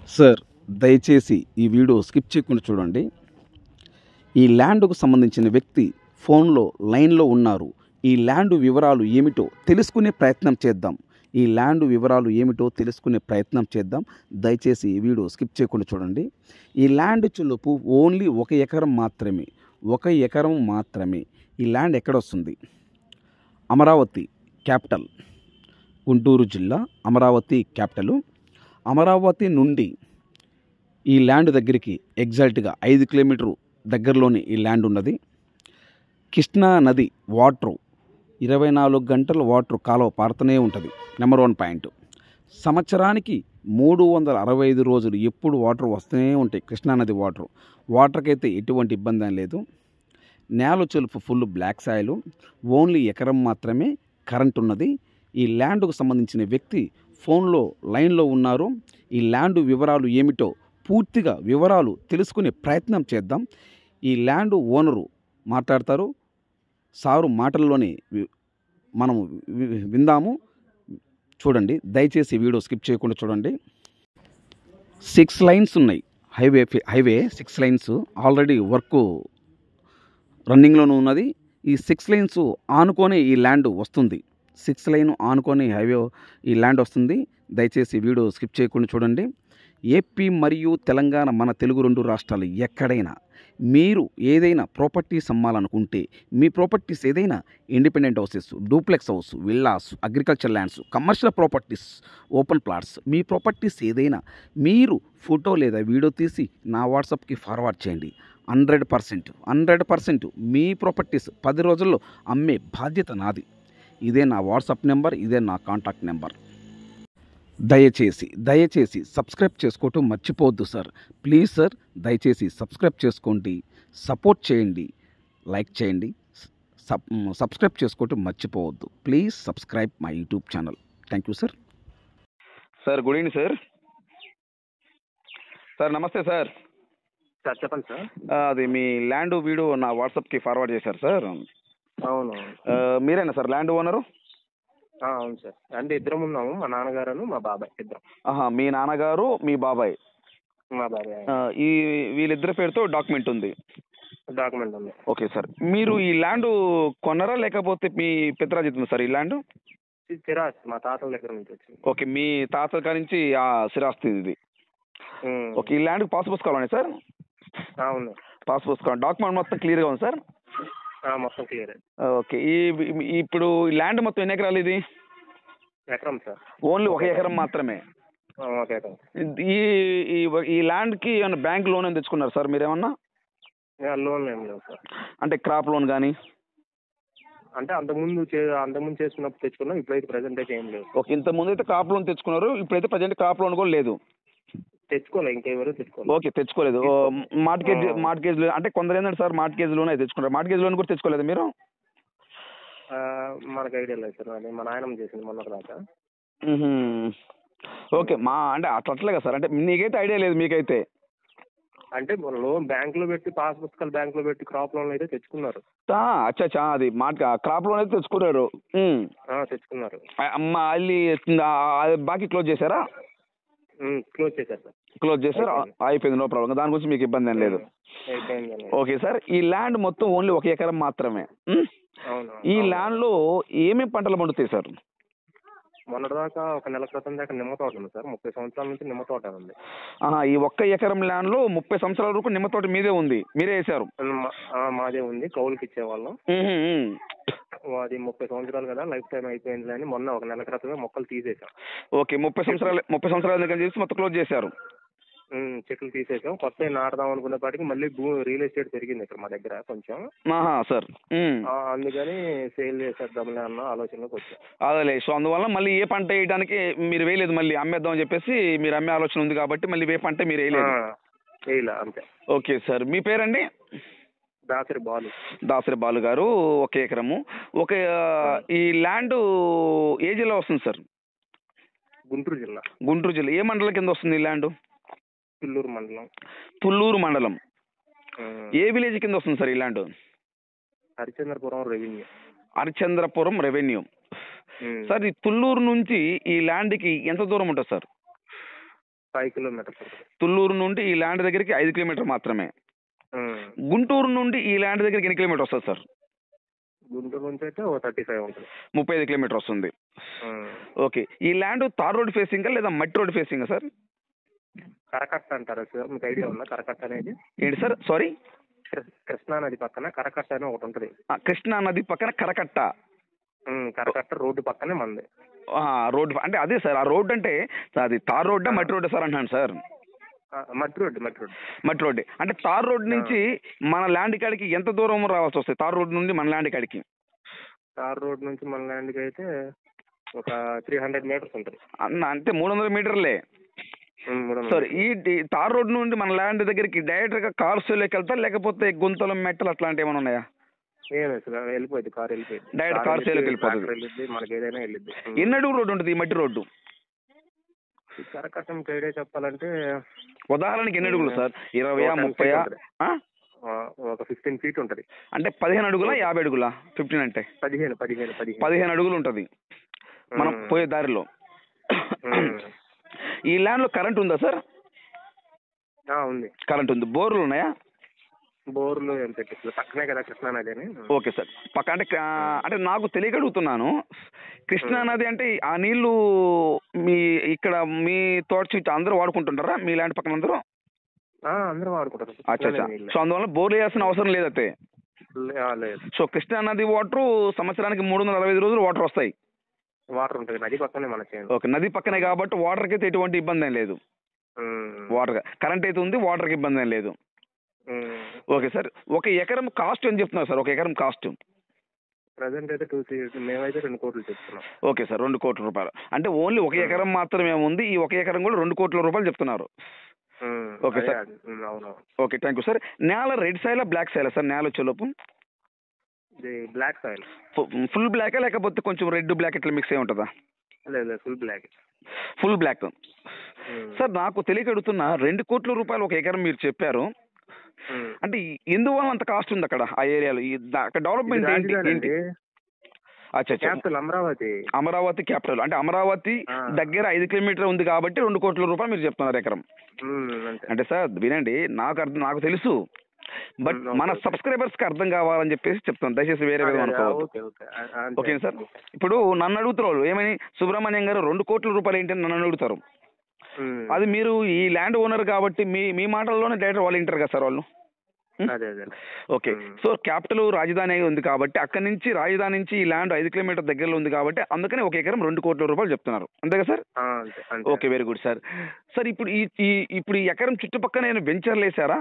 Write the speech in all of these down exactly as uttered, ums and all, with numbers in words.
Sir, దయచేసి ఈ video skip చేయకుండా చూడండి. ఈ ల్యాండ్‌కు సంబంధించిన వ్యక్తి ఫోన్‌లో లైన్‌లో ఉన్నారు. ఈ ల్యాండ్ వివరాలు ఏమిటో తెలుసుకునే ప్రయత్నం చేద్దాం. ఈ ల్యాండ్ వివరాలు ఏమిటో తెలుసుకునే ప్రయత్నం చేద్దాం. దయచేసి ఈ వీడియో స్కిప్ చేయకుండా చూడండి. ఈ ల్యాండ్ చులుపు ఓన్లీ ఒక ఎకరం మాత్రమే. ఒక ఎకరం మాత్రమే. ఈ ల్యాండ్ ఎక్కడొస్తుంది? అమరావతి క్యాపిటల్. గుంటూరు జిల్లా అమరావతి క్యాపిటలు. అమరావతి నుండి ఈ ల్యాండ్ దగ్గరికి ఎగ్జాక్ట్గా ఐదు కిలోమీటరు దగ్గరలోనే ఈ ల్యాండ్ ఉన్నది. కృష్ణా నది వాటరు ఇరవై నాలుగు గంటలు వాటర్ కాలువ పారుతూనే ఉంటుంది. Number one point. సంవత్సరానికి మూడు వందల అరవై ఐదు రోజులు ఎప్పుడు వాటర్ వస్తూనే ఉంటాయి. కృష్ణానది వాటర్ వాటర్కి అయితే ఎటువంటి ఇబ్బంది ఏం లేదు. నేల చెలుపు ఫుల్ బ్లాక్ సాయిల్. ఓన్లీ ఎకరం మాత్రమే కరెంట్ ఉన్నది. ఈ ల్యాండ్కు సంబంధించిన వ్యక్తి ఫోన్లో లైన్లో ఉన్నారు. ఈ ల్యాండ్ వివరాలు ఏమిటో పూర్తిగా వివరాలు తెలుసుకునే ప్రయత్నం చేద్దాం. ఈ ల్యాండ్ ఓనరు మాట్లాడతారు. సారు మాటల్లోనే మనం విందాము. చూడండి, దయచేసి వీడియో స్కిప్ చేయకుండా చూడండి. సిక్స్ లైన్స్ ఉన్నాయి. Highway highway six lines already work రన్నింగ్లోనూ ఉన్నది. ఈ సిక్స్ లైన్స్ ఆనుకొనే ఈ ల్యాండ్ వస్తుంది. సిక్స్ లైన్ ఆనుకొని హైవే ఈ ల్యాండ్ వస్తుంది. దయచేసి వీడియో స్కిప్ చేయకుండా చూడండి. ఏపీ మరియు తెలంగాణ మన తెలుగు రెండు రాష్ట్రాలు ఎక్కడైనా మీరు ఏదైనా ప్రాపర్టీస్ అమ్మాలనుకుంటే, మీ ప్రాపర్టీస్ ఏదైనా independent houses, duplex house, villas, agriculture lands, commercial properties, open plots, మీ ప్రాపర్టీస్ ఏదైనా మీరు ఫోటో లేదా వీడియో తీసి నా వాట్సాప్కి ఫార్వర్డ్ చేయండి. హండ్రెడ్ పర్సెంట్ హండ్రెడ్ పర్సెంట్ మీ ప్రాపర్టీస్ పది రోజుల్లో అమ్మే బాధ్యత నాది. ఇదే నా వాట్సాప్ నెంబర్, ఇదే నా కాంటాక్ట్ నెంబర్. దయచేసి దయచేసి సబ్స్క్రైబ్ చేసుకోవటం మర్చిపోవద్దు సార్. ప్లీజ్ సార్, దయచేసి సబ్స్క్రైబ్ చేసుకోండి, సపోర్ట్ చేయండి, లైక్ చేయండి. సబ్ సబ్స్క్రైబ్ చేసుకోవటం మర్చిపోవద్దు. Please subscribe my YouTube channel. Thank you sir. Sir, good evening sir. Sir నమస్తే సార్. సార్ చెప్పండి సార్. అది మీ ల్యాండ్ వీడియో నా వాట్సాప్కి ఫార్వర్డ్ చేశారు సార్. అవును. మీరేనా సార్ ల్యాండ్ ఓనరు? అవును సార్. అంటే ఇద్దరం ఉన్నాము, మా నాన్నగారు మా బాబాయ్ ఇద్దరం. ఆహా, మీ నాన్నగారు మీ బాబాయ్. మా బాబాయ్. ఈ వీళ్ళిద్దరి పేరుతో డాక్యుమెంట్ ఉంది. డాక్యుమెంట్ ఉంది. Okay sir. మీరు ఈ ల్యాండ్ కొన్నారా లేకపోతే మీ పితరాజితం సార్ ఈ ల్యాండ్? సిరాస్ మా తాతల దగ్గర నుంచి వచ్చింది. ఓకే, మీ తాతల కాడి నుంచి ఆ సిరాస్తి ఇది. ఓకే, ఈ ల్యాండ్ పాస్ పుస్తకాలు సార్? అవును, పాస్ పుస్తకాలు. డాక్యుమెంట్ మొత్తం క్లియర్గా ఉంది సార్? మొత్తం క్లియర్. ఓకే, ఈ ఇప్పుడు ల్యాండ్ మొత్తం ఎన్ని ఎకరాలు ఇది? ఎకరం సార్. ఓన్లీ ఒక ఎకరం మాత్రమే. ఒక ఎకరం. ఈ ఈ ల్యాండ్కి ఏమన్నా బ్యాంక్ లోన్ ఏమైనా తెచ్చుకున్నారు సార్ మీరేమన్నా? లోన్ ఏం లేవు సార్. అంటే క్రాప్ లోన్ కానీ? అంటే అంతకుముందు అంతకుముందు చేసుకున్నప్పుడు తెచ్చుకున్నాం, ఇప్పుడైతే ప్రజెంట్ అయితే ఏం లేదు. ఓకే, ఇంతకుముందు అయితే క్రాప్ లోన్ తెచ్చుకున్నారు, ఇప్పుడైతే ప్రజెంట్ క్రాప్ లోన్ కూడా లేదు. తెచ్చుకోలేదు, ఇంకెవరు తెచ్చుకోలేదు. ఓకే, తెచ్చుకోలేదు. మార్ట్గేజ్ మార్ట్గేజ్ అంటే కొందరు ఏంటంటే సార్ మార్ట్గేజ్ లోన్ అయితే తెచ్చుకున్నారు. మార్ట్గేజ్ లోన్ కూడా తెచ్చుకోలేదు మీరు? మనకు ఐడియా లేదు సార్, అది మా నాయనమ్మ చేసింది మొన్న దాకా. ఓకే, మా అంటే అట్లా అట్లే కదా సార్. అంటే నీకైతే ఐడియా లేదు మీకైతే? అంటే లోన్ బ్యాంక్ లో పెట్టి పాస్ పుస్తకాలు బ్యాంక్ లో పెట్టి క్రాప్ లోన్ అయితే తెచ్చుకున్నారు. అచ్చా అచ్చా, అది మాట క్రాప్ లోన్ అయితే తెచ్చుకున్నారు. తెచ్చుకున్నారు. మళ్ళీ బాకీ క్లోజ్ చేశారా? క్లోజ్ చేశారు సార్. క్లోజ్ చేశారు, అయిపోయింది. నో ప్రాబ్లం, దాని గురించి మీకు ఇబ్బంది ఏం లేదు. ఓకే సార్, ఈ ల్యాండ్ మొత్తం ఓన్లీ ఒక ఎకరం మాత్రమే. ఈ ల్యాండ్ లో ఏమేమి పంటలు పండుతాయి సార్? మొన్నటిదాకా ఒక నెల క్రితం దాకా నిమ్మ తోట ఉంది సార్. ముప్పై సంవత్సరాల నుంచి నిమ్మ తోట ఉంది. ఈ ఒక్క ఎకరం ల్యాండ్ లో ముప్పై సంవత్సరాల వరకు నిమ్మ తోట మీదే ఉంది, మీరే వేశారు? మాదే ఉంది, కౌలుకి ఇచ్చేవాళ్ళం. అది ముప్పై సంవత్సరాలు కదా, లైఫ్ టైం అయిపోయింది అని మొన్న ఒక నెల క్రితమే మొక్కలు తీసేసాం. ఓకే, ముప్పై సంవత్సరాలు ముప్పై సంవత్సరాల దగ్గర చేసి మొత్తం క్లోజ్ చేశారు. చెట్లు తీసేసాం. కొత్త నాటుదాం అనుకునేపాటికి మళ్ళీ భూ రియల్ ఎస్టేట్ పెరిగింది ఇక్కడ మా దగ్గర కొంచెం సార్. అందుకని సేల్ చేసేద్దాంలే అన్న ఆలోచనలోకి వచ్చాం. అదేలే, సో అందువల్ల మళ్ళీ ఏ పంట వేయడానికి మీరు వేయలేదు, మళ్ళీ అమ్మేద్దాం అని చెప్పేసి మీరు అమ్మే ఆలోచన ఉంది కాబట్టి మళ్ళీ ఏ పంట మీరు వేయలేదు? వేయలే, అంతే. ఓకే సార్, మీ పేరండి? దాసరి బాలు. దాసరి బాలు గారు. ఒక ఎకరము. ఒక ఈ ల్యాండ్ ఏ జిల్లా వస్తుంది సార్? గుంటూరు జిల్లా. గుంటూరు జిల్లా. ఏ మండలం కింద వస్తుంది ఈ ల్యాండ్? పుల్లూరు మండలం. పుల్లూరు మండలం. ఏ విలేజ్ కింద వస్తుంది సార్ ఈ land? Harichandrapuram revenue. Harichandrapuram revenue. Sir, ఈ తుళ్ళూరు నుంచి ఈ ల్యాండ్కి ఎంత దూరం ఉంటుంది సార్? ఫైవ్ కిలోమీటర్స్ ఉంటుంది. తుళ్ళూరు నుండి ఈ ల్యాండ్ దగ్గరికి ఐదు కిలోమీటర్ మాత్రమే. ఉమ్. గుంటూరు నుండి ఈ ల్యాండ్ దగ్గరికి ఎన్ని కిలోమీటర్ వస్తుంది సార్? గుంటూరు నుంచి అయితే ఓ థర్టీ ఫైవ్ ఉంటుంది. ముప్పై ఐదు కిలోమీటర్ వస్తుంది. ఉమ్. ఓకే. ఈ ల్యాండ్ తార్ రోడ్ ఫేసింగా లేదా మట్టి రోడ్ ఫేసింగా సార్? కరకట్ట అంటారా సార్, మీకు ఐడియా ఉందా కరకట్ట అనేది? ఏంటి సార్? సారీ. కృ- కృష్ణా నది పక్కన కరకట్ట అని ఒకటి ఉంటుంది. కృష్ణా నది పక్కన కరకట్ట. ఉమ్, కరకట్ట రోడ్డు పక్కనే మంది. రోడ్ అంటే అదే సార్, ఆ రోడ్ అంటే అది తార్ రోడ్డా మట్టి రోడ్డా సార్ అంటున్నాను సార్? ఆ, మట్టి రోడ్డు మట్టి రోడ్డు మట్టి రోడ్డే. అంటే తార్ రోడ్ నుంచి మన ల్యాండ్ కాడికి ఎంత దూరం రావాల్సి వస్తుంది? తార్ రోడ్ నుండి మన ల్యాండ్ కాడికి తార్ రోడ్ నుంచి మన ల్యాండ్కి అయితే ఒక త్రీ హండ్రెడ్ మీటర్స్ ఉంటుంది. అన్న అంటే మూడు వందల మీటర్లే ఉమ్, మూడు వందల సార్. ఈ ఈ తార్ రోడ్ నుండి మన ల్యాండ్ దగ్గరికి డైరెక్ట్గా కార్స్ వెళ్తా లేకపోతే గుంతలు మెట్టలు అట్లాంటివి ఏమైనా ఉన్నాయా? ఏమే సార్, వెళ్ళిపోయింది కార్ వెళ్ళిపోయింది. Direct car sale కి వెళ్ళిపోతుంది. వెళ్ళిద్ది, మనకి ఏదైనా వెళ్ళిద్ది. ఉమ్. ఎన్ని అడుగు రోడ్డు ఉంటుంది ఈ మట్టి రోడ్డు? ఈ కరకట్ట మీకు ఐడియా చెప్పాలంటే ఉదాహరణకి ఎన్ని అడుగులు సార్? ఇరవై ఒక ముప్పై feet ఉంటుంది. ఆ, ఒక ఫిఫ్టీన్ ఫీట్ ఉంటుంది. అంటే పదిహేను అడుగులా యాభై అడుగులా? ఫిఫ్టీన్ అంటే పదిహేను పదిహేను పదిహేను పదిహేను అడుగులు ఉంటుంది మనం ఉమ్. పోయే దారిలో. ఉమ్. ఈ ల్యాండ్ లో కరెంట్ ఉందా సార్? ఆ, ఉంది. కరెంట్ ఉంది. బోర్లు ఉన్నాయా? బోర్లు ఏం పెట్టింది పక్కనే కదా కృష్ణా నది అని. Okay sir. పక్క అంటే ఆ, అంటే నాకు తెలియక అడుగుతున్నాను. కృష్ణా నది అంటే ఆ నీళ్లు మీ ఇక్కడ మీ తోట చుట్టూ అందరూ వాడుకుంటుంటారా మీ ల్యాండ్ పక్కన అందరూ? ఆ, అందరూ వాడుకుంటారు. అచ్చా అచ్చా. సో అందువల్ల బోర్లు వేయాల్సిన అవసరం లేదైతే. లే- ఆ, లేదు, సో కృష్ణా నది వాటర్ సంవత్సరానికి మూడు వందల అరవై ఐదు రోజులు వాటర్ వస్తాయి. వాటర్ ఉంటుంది నది పక్కనే మన చేను. ఓకే. నది పక్కనే కాబట్టి వాటర్కి అయితే ఎటువంటి ఇబ్బంది ఏం లేదు. ఉమ్. వాటర్ కరెంట్ అయితే ఉంది, వాటర్కి ఇబ్బంది ఏం లేదు. ఉమ్. Okay sir. ఒక ఎకరం కాస్ట్ అని చెప్తున్నారు సార్? ఒక ఎకరం కాస్ట్ ప్రజెంట్ అయితే టూ సీట్స్ మేమైతే రెండు కోట్లు చెప్తున్నాం. ఓకే సార్, రెండు కోట్ల రూపాయలు. అంటే ఓన్లీ ఒక ఎకరం మాత్రమే ఉంది. ఈ ఒక ఎకరం కూడా రెండు కోట్ల రూపాయలు చెప్తున్నారు. ఉమ్, ఓకే అదే సార్. అది. ఉమ్, అవునవును. Okay, thank you sir. నేల రెడ్ సైలా బ్లాక్ సైలా సార్? నేల వచ్చేలోపు ఇది బ్లాక్ సాయిల్. ఫుల్ బ్లాకా లేకపోతే కొంచెం రెడ్ బ్లాక్ ఇట్లా మిక్స్ అయి ఉంటుందా? లేదు లేదు, full black. Full black. Sir నాకు తెలియక అడుగుతున్నా, రెండు కోట్ల రూపాయలు ఒక ఎకరం మీరు చెప్పారు. అంటే ఎందువల్ల అంత కాస్ట్ ఉంది అక్కడ ఆ ఏరియాలో? ఈ దా- అక్కడ డెవలప్మెంట్ ఏంటి ఏంటి? అచ్చా అచ్చా. క్యాపిటల్ అమరావతి. అమరావతి క్యాపిటల్ అంటే అమరావతి ఆ. దగ్గర ఐదు కిలోమీటర్ ఉంది కాబట్టి రెండు కోట్ల రూపాయలు మీరు చెప్తున్నారు ఎకరం. ఉమ్, అంతే. అంటే సార్ వినండి, నాకు అర్థం నాకు తెలుసు, బట్ ఉమ్, ఓకే, మన ఓకే. సబ్స్క్రైబర్స్ కి అర్థం కావాలని చెప్పేసి చెప్తాను. దయచేసి వేరే విధంగా అదే, అనుకోవద్దు. ఓకే ఓకే ఆ, ఆ, అంతే. Okay sir. ఇప్పుడు నన్ను అడుగుతారు ఏమని, సుబ్రహ్మణ్యం గారు రెండు కోట్ల రూపాయలు ఏంటి అని నన్ను అడుగుతారు. ఉమ్, అది మీరు ఈ ల్యాండ్ ఓనర్ కాబట్టి మీ మీ మాటల్లోనే డైరెక్ట్ వాళ్ళు వింటారు కదా సార్ వాళ్ళు. అదే అదే. ఓకే. సో క్యాపిటల్ రాజధాని ఉంది కాబట్టి అక్కడి నుంచి రాజధాని నుంచి ఈ ల్యాండ్ ఐదు కిలోమీటర్ దగ్గరలో ఉంది కాబట్టి అందుకని ఒక ఎకరం రెండు కోట్ల రూపాయలు చెప్తున్నారు. అంతే కదా సార్? ఆ, అంతే అంతే. Okay, very good sir. Sir ఇప్పుడు ఈ ఈ- ఇప్పుడు ఈ ఎకరం చుట్టుపక్కల నేను వెంచర్లు వేసారా?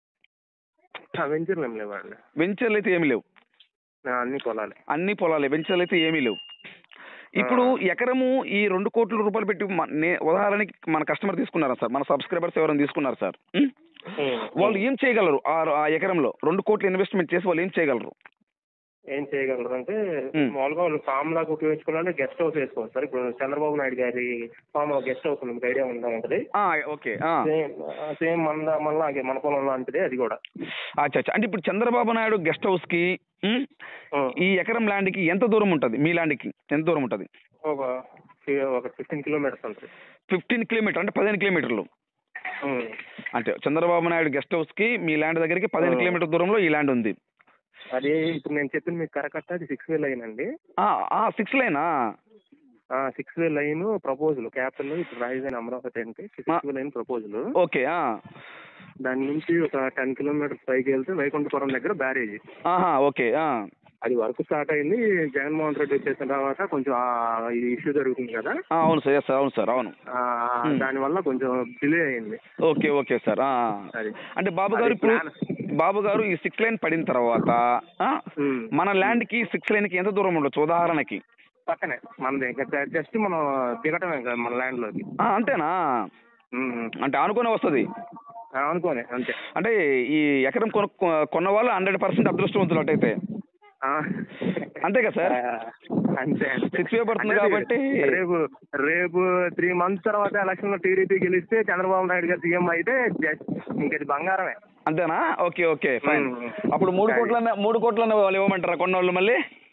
ఆ, వెంచర్లు ఏం లేవండి. వెంచర్లు అయితే ఏమీ లేవు. ఆ, అన్ని పొలాలే. అన్ని పొలాలే, వెంచర్లు అయితే ఏమీ లేవు. ఇప్పుడు ఎకరము ఈ రెండు కోట్ల రూపాయలు పెట్టి మ- నే ఉదాహరణకి మన కస్టమర్ తీసుకున్నారా సార్? మన సబ్స్క్రైబర్స్ ఎవరైనా తీసుకున్నారు సార్? ఉం? ఉమ్, వాళ్ళు ఏం చేయగలరు ఆ ఆ ఎకరంలో రెండు కోట్ల ఇన్వెస్ట్మెంట్ చేసి వాళ్ళు ఏం చేయగలరు? ఏం చేయగలరు అంటే ఉమ్. మామూలుగా వాళ్ళు ఫామ్ లాగా ఉపయోగించుకోవాలంటే గెస్ట్ హౌస్ వేసుకోవచ్చు సార్. ఇప్పుడు చంద్రబాబు నాయుడు గారి ఫామ్ గెస్ట్ హౌస్ ఉంది, మీకు ఐడియా ఉందా? ఉంటుంది. ఆ, ఓకే. ఆ. సేమ్ సేమ్ మన మన మన పొలం లాంటిదే అది కూడా. అచ్చా అచ్చా. అంటే ఇప్పుడు చంద్రబాబు నాయుడు గెస్ట్ హౌస్ కి ఉం, ఉమ్, ఈ ఎకరం ల్యాండ్ కి ఎంత దూరం ఉంటుంది? మీ ల్యాండ్ కి ఎంత దూరం ఉంటుంది? ఒక ఒక ఫిఫ్టీన్ కిలోమీటర్స్ ఉంటుంది. ఫిఫ్టీన్ కిలోమీటర్ అంటే పదిహేను కిలోమీటర్లు. ఉమ్, అంటే చంద్రబాబు నాయుడు గెస్ట్ హౌస్ కి మీ ల్యాండ్ దగ్గరికి పదిహేను ఆ. కిలోమీటర్ దూరంలో ఈ ల్యాండ్ ఉంది. అది ఇప్పుడు నేను చెప్పిన మీకు కరకట్ట అది సిక్స్ వే లైన్ అండి. సిక్స్ లైనా? Six way line proposal capital ఇప్పుడు రాజధాని అమరావతి అంటే six way line proposal. Okay. ఆ. దాని నుంచి ఒక టెన్ కిలోమీటర్స్ పైకి వెళ్తే వైకుంఠపురం దగ్గర బ్యారేజ్. ఆహా, ఓకే. ఆ. అది వర్క్ స్టార్ట్ అయింది. జగన్మోహన్ రెడ్డి వచ్చేసిన తర్వాత కొంచెం ఆ ఇది ఇష్యూ జరుగుతుంది కదా. ఆ, అవును సార్. ఎస్ సార్, అవును సార్, అవును. ఆ, దానివల్ల కొంచెం డిలే అయింది. Okay okay sir. ఆ. అది అంటే బాబు గారు అది ఇప్పుడు plan. బాబు గారు ఈ సిక్స్ లైన్ పడిన తర్వాత ఆ, ఉమ్. మన ల్యాండ్ కి సిక్స్ లైన్ కి ఎంత దూరం ఉండొచ్చు ఉదాహరణకి? పక్కనే మనది ఇంకా జస్ట్ మనం దిగటమే కదా మన ల్యాండ్ లోకి. ఆ, అంతేనా? ఉమ్. అంటే అనుకునే వస్తుంది. ఆ, అనుకోనే అంతే. అంటే ఈ ఎకరం కొన కొన్న వాళ్ళు హండ్రెడ్ పర్సెంట్ అదృష్టవంతులు అటైతే. ఆ. అంతే కదా సార్? ఆ, అంతే అంతే. సిక్స్ వే పడుతుంది అంటే కాబట్టి రేపు రేపు త్రీ మంత్స్ తర్వాత ఎలక్షన్ లో టీడీపీ గెలిస్తే చంద్రబాబు నాయుడు గారు సీఎం అయితే జస్ట్ ఇంకది బంగారమే. అంతేనా? Okay okay fine. ఉమ్. అప్పుడు మూడు కోట్ల మూడు కోట్ల వాళ్ళు ఇవ్వమంటారా కొన్నోళ్ళు మళ్ళీ?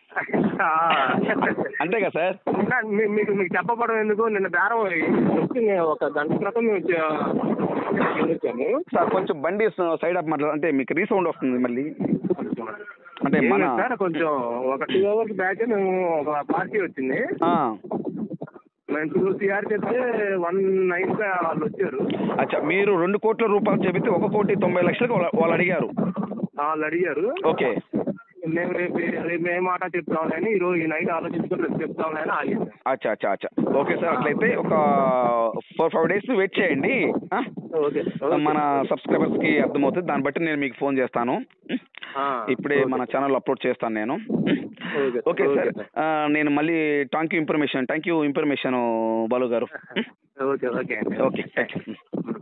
అంతే కదా సార్? ఇంకా మీ- మీకు మీకు చెప్పబడం ఎందుకు, నిన్న బేరం వచ్చి నేను ఒక గంట క్రితం మేము వచ్చి- వచ్చాము. సార్ కొంచెం బండి సైడ్ అప్ మాట్లాడు, అంటే మీకు రీసౌండ్ వస్తుంది మళ్ళీ. అంటే ఏం మన లేదు సార్, కొంచెం ఒక టూ అవర్స్ బ్యాక్ మేము ఒక పార్టీ వచ్చింది. ఆ, మేము టూ సిఆర్ చెప్తే వన్ నైన్ వాళ్ళు వచ్చారు. అచ్చా, మీరు రెండు కోట్ల రూపాయలు చెబితే ఒక కోటి తొంభై లక్షలకు వాళ్ళ- వాళ్ళు అడిగారు. వాళ్ళు అడిగారు. ఓకే. మేము రేపు రేపు ఏ మాట చెప్తాం కానీ ఈ రోజు ఈ నైట్ ఆలోచించుకొని రేపు చెప్తాం కానీ ఆగింది. అచ్చా అచ్చా అచ్చా ఓకే సార్, అట్లయితే ఒక ఫోర్ ఫైవ్ డేస్ వెయిట్ చేయండి. ఆ? ఓకే మన సబ్స్క్రైబర్స్కి అర్థమవుతుంది, దాన్ని బట్టి నేను మీకు ఫోన్ చేస్తాను. ఇప్పుడే మన ఛానల్ అప్లోడ్ చేస్తాను నేను. ఓకే సార్, నేను మళ్ళీ thank you information thank you information Balu గారు. Okay okay okay thank you.